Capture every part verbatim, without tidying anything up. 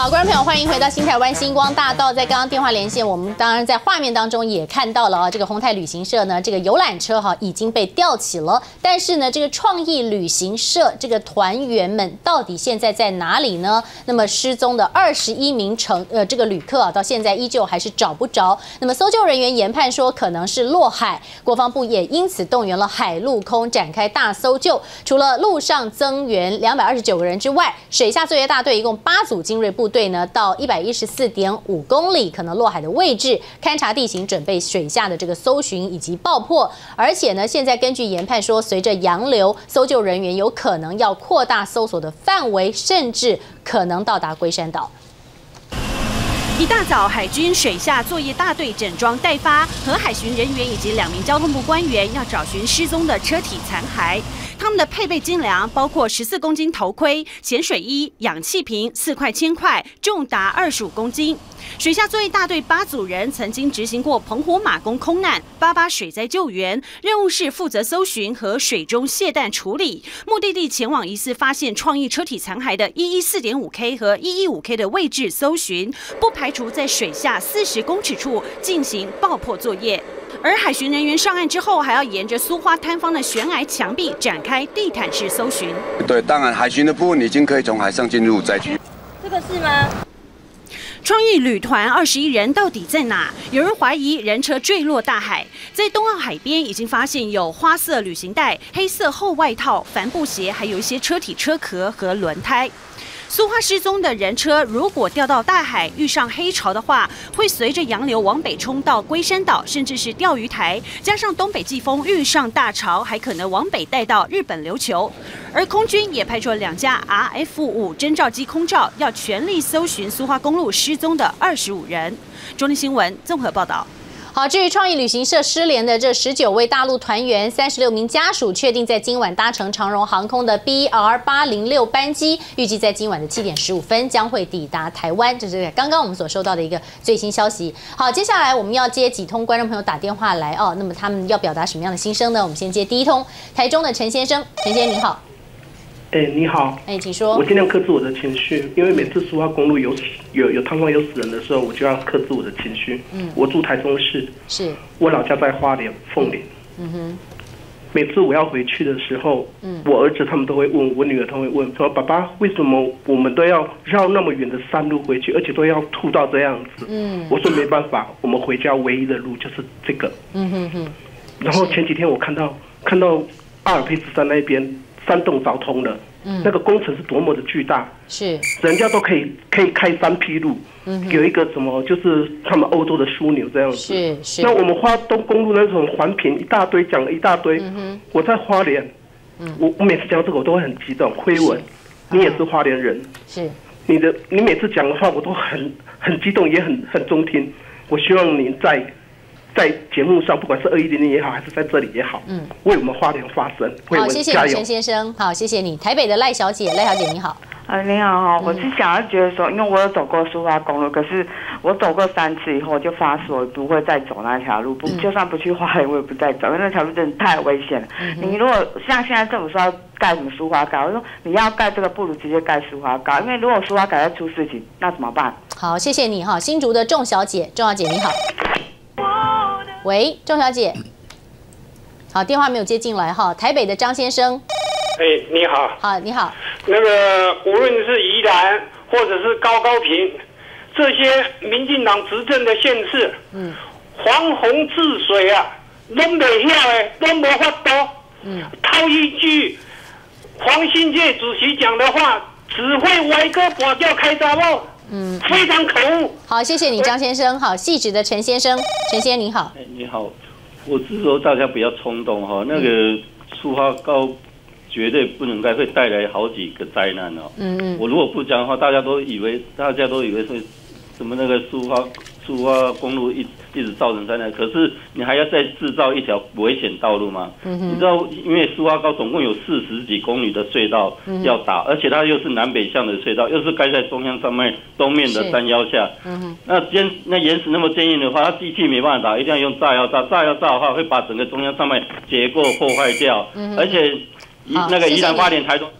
好，观众朋友，欢迎回到新台湾星光大道。在刚刚电话连线，我们当然在画面当中也看到了啊，这个宏泰旅行社呢，这个游览车哈已经被吊起了。但是呢，这个创意旅行社这个团员们到底现在在哪里呢？那么失踪的二十一名乘呃这个旅客啊，到现在依旧还是找不着。那么搜救人员研判说可能是落海，国防部也因此动员了海陆空展开大搜救。除了陆上增援两百二十九个人之外，水下作业大队一共八组精锐部队呢，到一百一十四点五公里可能落海的位置勘察地形，准备水下的这个搜寻以及爆破。而且呢，现在根据研判说，随着洋流，搜救人员有可能要扩大搜索的范围，甚至可能到达龟山岛。 一大早，海军水下作业大队整装待发，和海巡人员以及两名交通部官员要找寻失踪的车体残骸。他们的配备精良，包括十四公斤头盔、潜水衣、氧气瓶四块铅块，重达二十五公斤。水下作业大队八组人曾经执行过澎湖马公空难、八八水灾救援，任务是负责搜寻和水中卸弹处理。目的地前往疑似发现创意车体残骸的一一四点五 K 和一一五 K 的位置搜寻，不排除在水下四十公尺处进行爆破作业。而海巡人员上岸之后，还要沿着苏花滩方的悬崖墙壁展开地毯式搜寻。 对，当然海巡的部分已经可以从海上进入灾区。 这个是吗？ 创意旅团二十一人到底在哪？有人怀疑人车坠落大海。在东澳海边已经发现有花色旅行袋、黑色厚外套、帆布鞋，还有一些车体车壳和轮胎。苏花失踪的人车如果掉到大海，遇上黑潮的话，会随着洋流往北冲到龟山岛，甚至是钓鱼台。加上东北季风遇上大潮，还可能往北带到日本琉球。而空军也派出了两架 R F 五侦照机空照，要全力搜寻苏花公路失踪的二十五人。中天新闻综合报道。 好，至于创意旅行社失联的这十九位大陆团员，三十六名家属确定在今晚搭乘长荣航空的 B R 八零六班机，预计在今晚的七点十五分将会抵达台湾。这是刚刚我们所收到的一个最新消息。好，接下来我们要接几通观众朋友打电话来哦，那么他们要表达什么样的心声呢？我们先接第一通，台中的陈先生，陈先生您好。 哎、欸，你好。 哎、欸，请说。 我尽量克制我的情绪，因为每次苏花公路有有有塌方有死人的时候，我就要克制我的情绪。嗯。我住台中市， 是。我老家在花莲凤林。嗯哼。每次我要回去的时候，嗯，我儿子他们都会问，我女儿他会问，说爸爸为什么我们都要绕那么远的山路回去，而且都要吐到这样子？嗯。我说没办法，我们回家唯一的路就是这个。嗯哼哼。然后前几天我看到看到阿尔卑斯山那边。山洞凿通了，嗯，那个工程是多么的巨大， 是， 人家都可以可以开山劈路，嗯，有一个什么就是他们欧洲的枢纽这样子， 是是。 那我们花东公路那种环评一大堆，讲了一大堆，嗯、我在花莲，嗯，我我每次讲这个我都会很激动。辉文，你也是花莲人， 是， 你的你每次讲的话我都很很激动，也很很中听。我希望您在。在节目上，不管是二一零零也好，还是在这里也好，嗯，为我们花莲发声，为我们加油。 好，谢谢你陈先生，好，谢谢你。台北的赖小姐，赖小姐你好。 啊，你好哈，我是想要觉得说，因为我有走过苏花公路，可是我走过三次以后，我就发誓我不会再走那条路，不，嗯、就算不去花莲，我也不再走，因为那条路真的太危险了。嗯、你如果像现在政府说要盖什么苏花高，我说你要盖这个，不如直接盖苏花高，因为如果苏花高再出事情，那怎么办？ 好，谢谢你哈，新竹的仲小姐，仲小姐你好。喂，仲小姐，好，电话没有接进来哈。台北的张先生， 哎，你好， 好，你好。 那个无论是宜兰或者是高高屏，这些民进党执政的县市，嗯，防洪治水啊，拢袂晓诶，拢无法度。嗯，套一句黄信介主席讲的话，只会歪哥跛脚开闸某。嗯，非常可恶。 好，谢谢你，张先生。好，细致的陈先生，陈先生你好。 哎，你好，我是说大家不要冲动哈，那个苏花高绝对不能该会带来好几个灾难哦。嗯嗯。我如果不讲的话，大家都以为大家都以为是什么那个苏花苏花公路一一直造成灾难，可是你还要再制造一条危险道路吗？嗯哼。你知道，因为苏花高总共有四十几公里的隧道要打，嗯、而且它又是南北向的隧道，又是盖在中央上面东面的山腰下。嗯哼。那坚那岩石那么坚硬的话，它机器没办法打，一定要用炸药炸。炸药炸的话，会把整个中央上面结构破坏掉，嗯、而且那个宜兰花莲台中。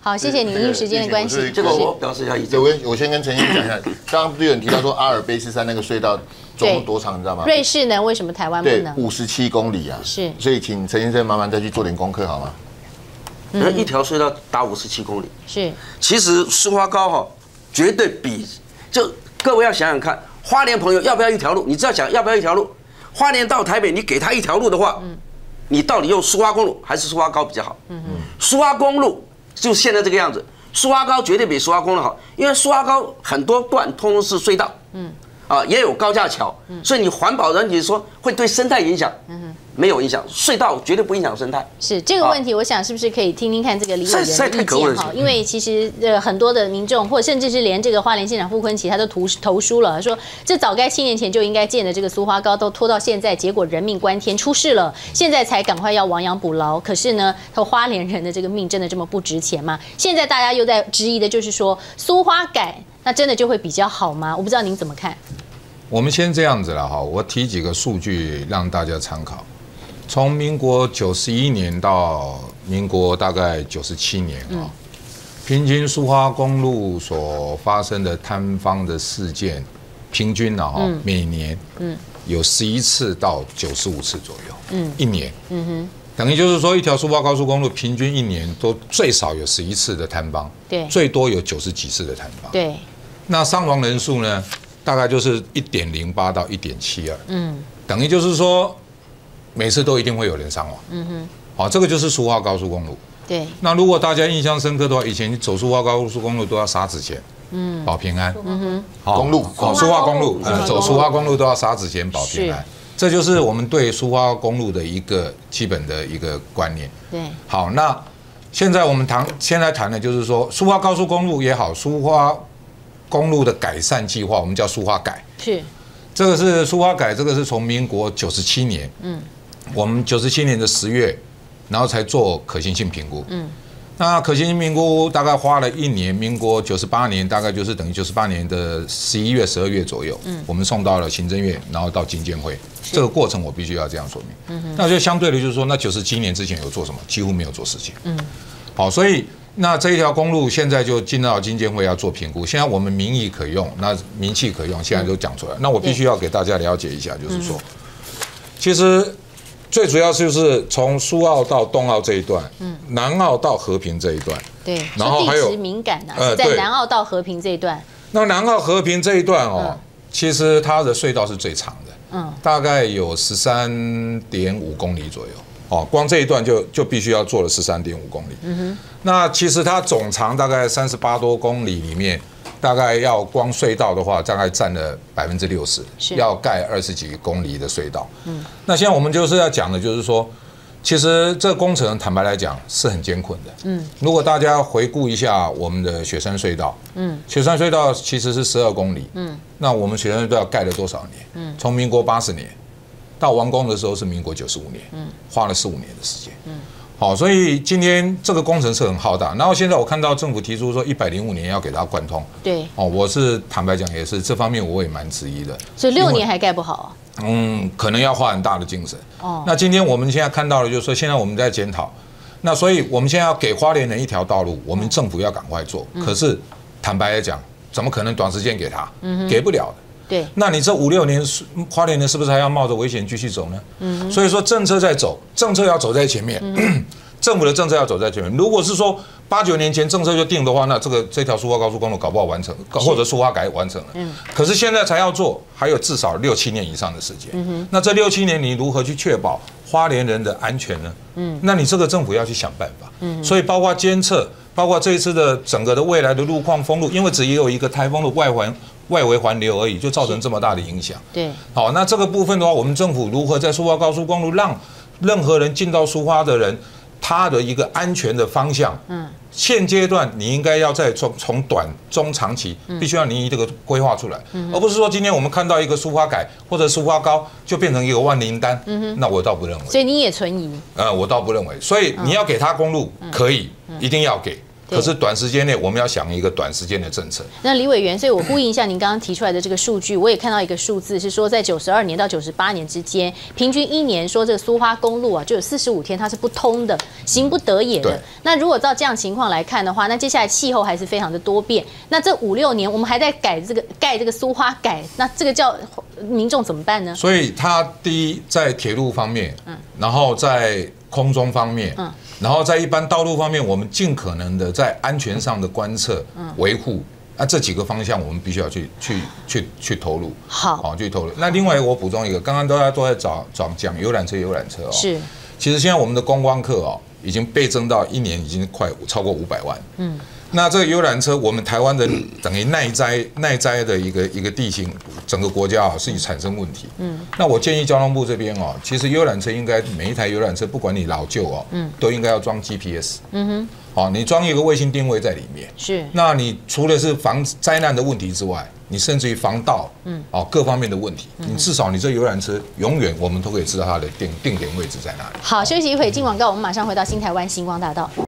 好，谢谢你，因为时间的关系， 这个我表示一下意见。我我先跟陈先生讲一下，刚刚不是有人提到说阿尔卑斯山那个隧道总共多长，你知道吗？ 瑞士呢？为什么台湾不能？ 五十七公里啊！ 是， 所以请陈先生麻烦再去做点功课好吗？ 那一条隧道达五十七公里， 是。 其实苏花高哈，绝对比就各位要想想看，花莲朋友要不要一条路？你只要想要不要一条路？花莲到台北，你给他一条路的话，嗯，你到底用苏花公路还是苏花高比较好？嗯嗯，苏花公路就现在这个样子，苏花高绝对比苏花公路好，因为苏花高很多段通通是隧道，嗯，啊也有高架桥，所以你环保人你说会对生态影响，嗯。没有影响，隧道绝对不影响生态。 是这个问题，我想是不是可以听听看这个李委员的意见哈？因为其实呃很多的民众，或甚至是连这个花莲县长傅昆萁他都投投书了，说这早该七年前就应该建的这个苏花高都拖到现在，结果人命关天出事了，现在才赶快要亡羊补牢。可是呢，他花莲人的这个命真的这么不值钱吗？现在大家又在质疑的就是说苏花改那真的就会比较好吗？我不知道您怎么看。 我们先这样子了哈，我提几个数据让大家参考。从民国九十一年到民国大概九十七年啊、嗯，平均苏花公路所发生的坍方的事件，平均啊哈、嗯，每年嗯有十一次到九十五次左右，嗯，一年，嗯哼，等于就是说一条苏花高速公路平均一年都最少有十一次的坍方，对，最多有九十几次的坍方，对，那伤亡人数呢，大概就是一点零八到一点七二，嗯，等于就是说。每次都一定会有人伤亡，嗯哼，好，这个就是苏花高速公路。对，那如果大家印象深刻的话，以前你走苏花高速公路都要撒纸钱，嗯，保平安，嗯哼，好，公路，哦，苏花公路，呃，走苏花公路都要撒纸钱保平安，这就是我们对苏花公路的一个基本的一个观念。对，好，那现在我们谈，现在谈的就是说，苏花高速公路也好，苏花公路的改善计划，我们叫苏花改，是，这个是苏花改，这个是从民国九十七年，嗯。我们九十七年的十月，然后才做可行性评估。嗯，那可行性评估大概花了一年，民国九十八年大概就是等于九十八年的十一月、十二月左右。嗯，我们送到了行政院，然后到经监会。这个过程我必须要这样说明。嗯哼，那就相对的，就是说，那九十七年之前有做什么？几乎没有做事情。嗯，好，所以那这一条公路现在就进到经监会要做评估。现在我们民意可用，那名气可用，现在都讲出来。那我必须要给大家了解一下，就是说，其实。最主要就是从苏澳到东澳这一段，嗯，南澳到和平这一段，对，然后还有地质敏感啊，是在南澳到和平这一段。那南澳和平这一段哦，其实它的隧道是最长的，嗯，大概有十三点五公里左右，哦，光这一段就就必须要做了十三点五公里。嗯哼，那其实它总长大概三十八多公里里面。大概要光隧道的话，大概占了百分之六十，要盖二十几公里的隧道。嗯，那现在我们就是要讲的，就是说，其实这个工程坦白来讲是很艰困的。嗯，如果大家回顾一下我们的雪山隧道，嗯，雪山隧道其实是十二公里，嗯，那我们雪山隧道盖了多少年？嗯，从民国八十年到完工的时候是民国九十五年，嗯，花了十五年的时间。嗯。好，所以今天这个工程是很浩大，然后现在我看到政府提出说一百零五年要给它贯通，对，哦，我是坦白讲也是这方面我也蛮质疑的，所以六年还盖不好啊，嗯，可能要花很大的精神。哦，那今天我们现在看到的就是说，现在我们在检讨，那所以我们现在要给花莲人一条道路，我们政府要赶快做，嗯、可是坦白来讲，怎么可能短时间给他？嗯、给不了的。对，那你这五六年花莲人是不是还要冒着危险继续走呢？嗯，所以说政策在走，政策要走在前面，嗯、政府的政策要走在前面。如果是说八九年前政策就定的话，那这个这条苏花高速公路搞不好完成，或者苏花改完成了。嗯，可是现在才要做，还有至少六七年以上的时间。嗯哼，那这六七年你如何去确保花莲人的安全呢？嗯，那你这个政府要去想办法。嗯，所以包括监测，包括这一次的整个的未来的路况封路，因为只有一个台风的外环。外围环流而已，就造成这么大的影响。对，好，那这个部分的话，我们政府如何在苏花高速公路让任何人进到苏花的人，他的一个安全的方向，嗯，现阶段你应该要在从从短中长期，必须要你这个规划出来，嗯，而不是说今天我们看到一个苏花改或者苏花高就变成一个万灵丹，嗯哼，那我倒不认为。所以你也存疑？呃，我倒不认为。所以你要给他公路可以，一定要给。 可是短时间内我们要想一个短时间的政策。 那李委员，所以我呼应一下您刚刚提出来的这个数据，我也看到一个数字是说，在九十二年到九十八年之间，平均一年说这个苏花公路啊，就有四十五天它是不通的，行不得也的。那如果照这样情况来看的话，那接下来气候还是非常的多变。那这五六年我们还在改这个盖这个苏花改，那这个叫民众怎么办呢？ 所以它第一在铁路方面，嗯，然后在空中方面，嗯。然后在一般道路方面，我们尽可能的在安全上的观测、维护，啊，这几个方向我们必须要去去去去投入。 好， 好去投入。那另外我补充一个，刚刚大家都在找找讲游览车，游览车哦， 是。 其实现在我们的观光客哦，已经倍增到一年已经快超过五百万。嗯。那这个游览车，我们台湾的等于耐灾耐灾的一个一个地形，整个国家啊是产生问题。嗯，那我建议交通部这边哦，其实游览车应该每一台游览车，不管你老旧哦，嗯，都应该要装 G P S。嗯哼，好，你装一个卫星定位在里面。是。那你除了是防灾难的问题之外，你甚至于防盗，嗯，哦各方面的问题，你至少你这游览车永远我们都可以知道它的定定点位置在哪里。 好，休息一会，进广告，我们马上回到新台湾星光大道。